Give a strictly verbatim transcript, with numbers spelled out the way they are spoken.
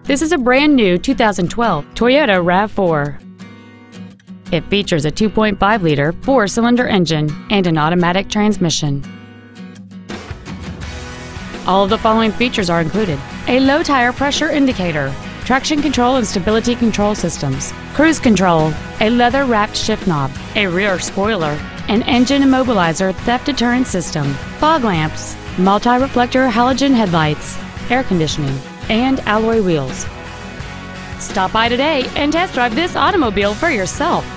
This is a brand new two thousand twelve Toyota RAV four. It features a two point five liter four-cylinder engine and an automatic transmission. All of the following features are included: a low tire pressure indicator, traction control and stability control systems, cruise control, a leather-wrapped shift knob, a rear spoiler, an engine immobilizer theft deterrent system, fog lamps, multi-reflector halogen headlights, air conditioning, and alloy wheels. Stop by today and test drive this automobile for yourself.